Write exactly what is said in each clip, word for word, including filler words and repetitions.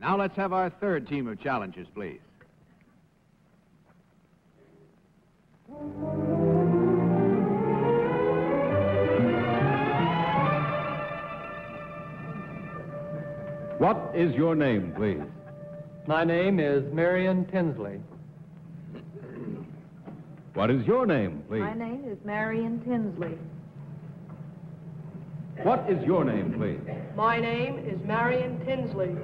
Now let's have our third team of challengers, please. What is your name, please? My name is Marion Tinsley. What is your name, please? My name is Marion Tinsley. What is your name, please? My name is Marion Tinsley.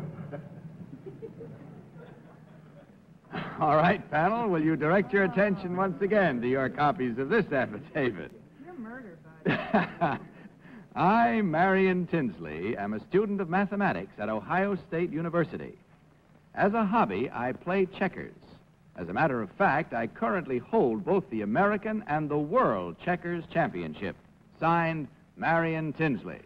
All right, panel, will you direct your attention once again to your copies of this affidavit? You're murder, bud. I, Marion Tinsley, am a student of mathematics at Ohio State University. As a hobby, I play checkers. As a matter of fact, I currently hold both the American and the World Checkers Championship. Signed, Marion Tinsley.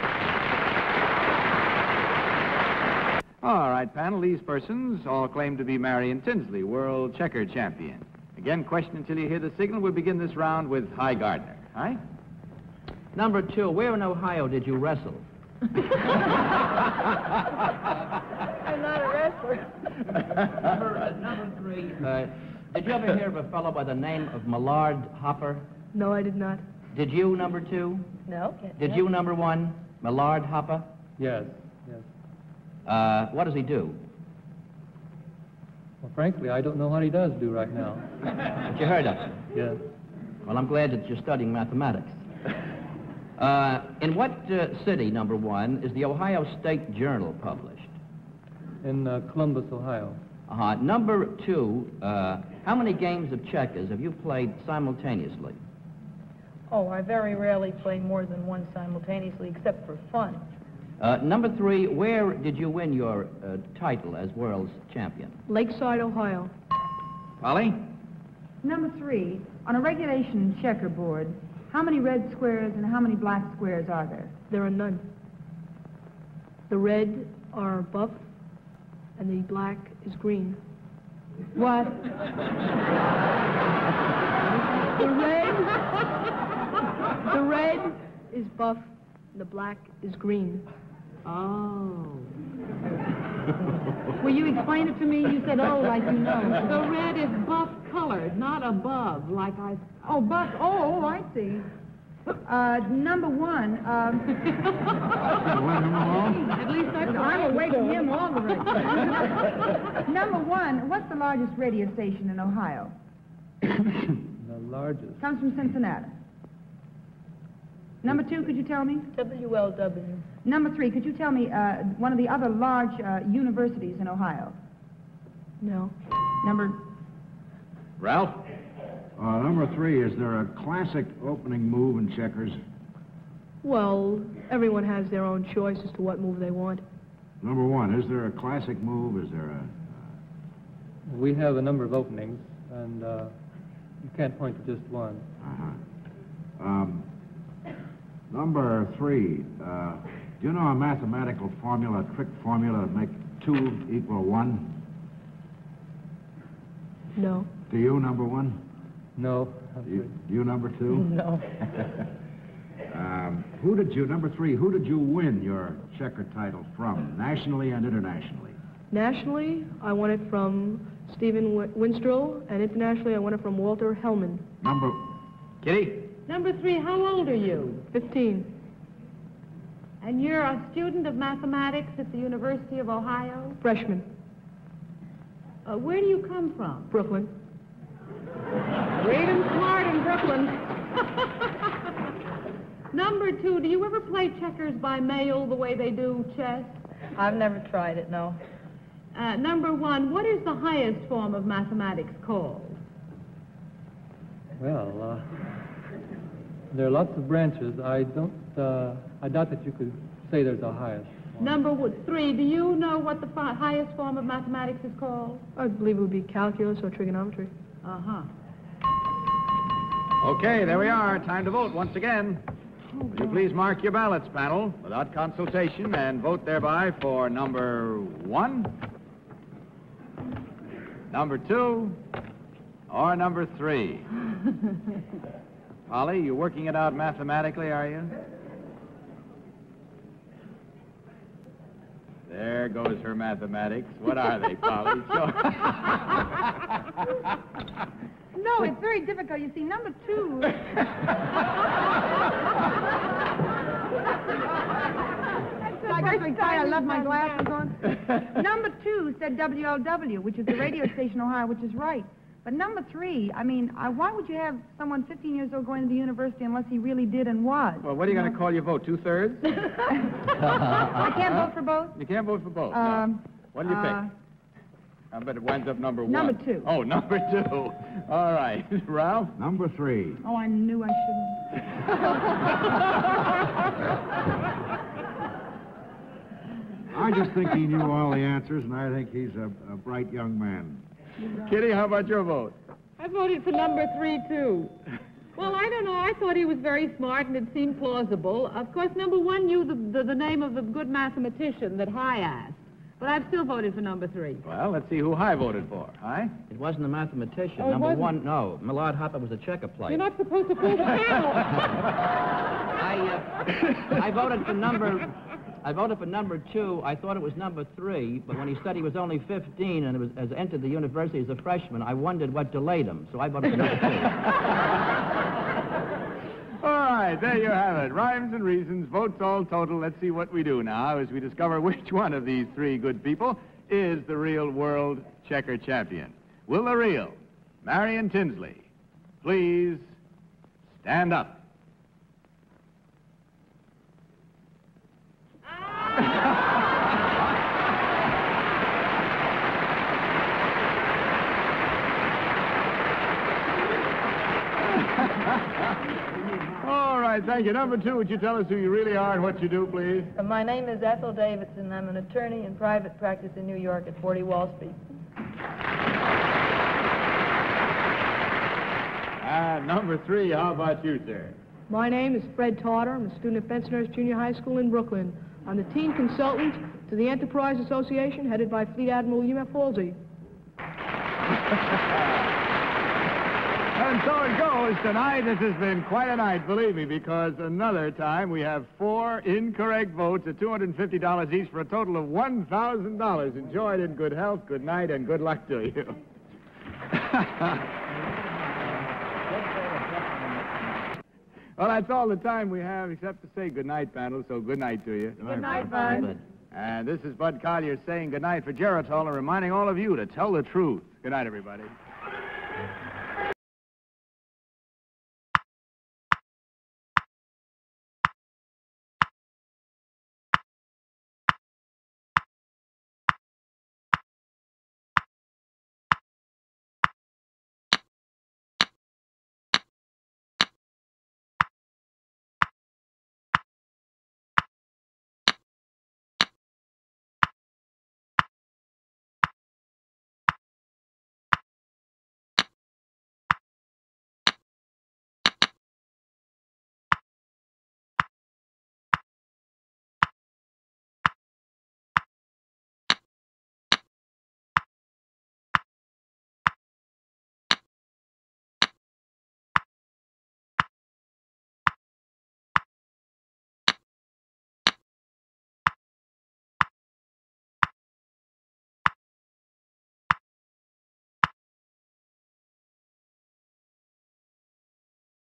All right, panel, these persons all claim to be Marion Tinsley, World Checker Champion. Again, question until you hear the signal. We'll begin this round with High Gardner. Hi? Number two, where in Ohio did you wrestle? I'm not a wrestler. number, uh, number three, uh, did you ever hear of a fellow by the name of Millard Hopper? No, I did not. Did you, number two? No. Did you, number one, Millard Hopper? Yes, yes. Uh, what does he do? Well, frankly, I don't know what he does do right now. But you heard of him? Yes. Well, I'm glad that you're studying mathematics. Uh, in what uh, city, number one, is the Ohio State Journal published? In uh, Columbus, Ohio. Uh-huh. Number two, uh, how many games of checkers have you played simultaneously? Oh, I very rarely play more than one simultaneously, except for fun. Uh, number three, where did you win your uh, title as world's champion? Lakeside, Ohio. Polly? Number three, on a regulation checkerboard, how many red squares and how many black squares are there? There are none. The red are buff, and the black is green. What? The red, the red is buff, and the black is green. Oh. Will you explain it to me? You said, oh, like you know. The red is buff colored, not above, like I... Oh, buff. Oh, oh, I see. Uh, number one, um... At least that's I'm awakening him all the right. Number one, what's the largest radio station in Ohio? The largest. Comes from Cincinnati. Number two, could you tell me? W L W. Number three, could you tell me uh, one of the other large uh, universities in Ohio? No. Number... Ralph? Uh, number three, is there a classic opening move in checkers? Well, everyone has their own choice as to what move they want. Number one, is there a classic move? Is there a... Uh... We have a number of openings, and uh, you can't point to just one. Uh-huh. Um, number three, uh, do you know a mathematical formula, a trick formula to make two equal one? No. Do you, number one? No. Do you, do you number two? No. um, who did you, number three, who did you win your checker title from, nationally and internationally? Nationally, I won it from Stephen Win- Winstrel, and internationally, I won it from Walter Hellman. Number... Kitty? Number three, how old are you? Fifteen. And you're a student of mathematics at the University of Ohio? Freshman. Uh, where do you come from? Brooklyn. Great and smart in Brooklyn. Number two, do you ever play checkers by mail the way they do chess? I've never tried it, no. Uh, number one, what is the highest form of mathematics called? Well, uh, there are lots of branches. I don't, uh, I doubt that you could say there's a highest one. Number w- three, do you know what the fi- highest form of mathematics is called? I believe it would be calculus or trigonometry. Uh-huh. Okay, there we are. Time to vote once again. Will you please mark your ballots, panel, without consultation, and vote thereby for number one, number two, or number three? Polly, you working it out mathematically, are you? There goes her mathematics. What are they, Polly? Show- No, it's very difficult. You see, number two... I guess we kind of left my glasses on. Number two said W L W, which is the radio station in Ohio, which is right. But number three, I mean, uh, why would you have someone fifteen years old going to the university unless he really did and was? Well, what are you going to call your vote? Two-thirds? I can't vote for both? You can't vote for both. Um, no. What do you uh, pick? I bet it winds up number one. Number two. Oh, number two. All right. Ralph? Number three. Oh, I knew I shouldn't. I just think he knew all the answers, and I think he's a, a bright young man. Kitty, how about your vote? I voted for number three, too. Well, I don't know. I thought he was very smart, and it seemed plausible. Of course, number one knew the, the, the name of the good mathematician that High asked. But I've still voted for number three. Well, let's see who High voted for. High? It wasn't a mathematician. Oh, it Number wasn't? one, no. Millard Hopper was a checker player. You're not supposed to fool the panel. I, uh, I voted for number... I voted for number two. I thought it was number three, but when he said he was only fifteen and was, has entered the university as a freshman, I wondered what delayed him, so I voted for number two. All right, there you have it. Rhymes and reasons, votes all total. Let's see what we do now as we discover which one of these three good people is the real world checker champion. Will the real Marion Tinsley please stand up? All right, thank you. Number two, would you tell us who you really are and what you do, please? Uh, My name is Ethel Davidson. I'm an attorney in private practice in New York at forty Wall Street. And number three, how about you, sir? My name is Fred Tarter. I'm a student at Bensonhurst Junior High School in Brooklyn. I'm the teen consultant to the Enterprise Association, headed by Fleet Admiral William F. Halsey. And so it goes tonight. This has been quite a night, believe me, because another time we have four incorrect votes at two hundred fifty dollars each for a total of one thousand dollars. Enjoy it in good health, good night, and good luck to you. Well, that's all the time we have except to say good night, panel, so good night to you. Good night, Bud. And this is Bud Collier saying good night for Geritol and reminding all of you to tell the truth. Good night, everybody.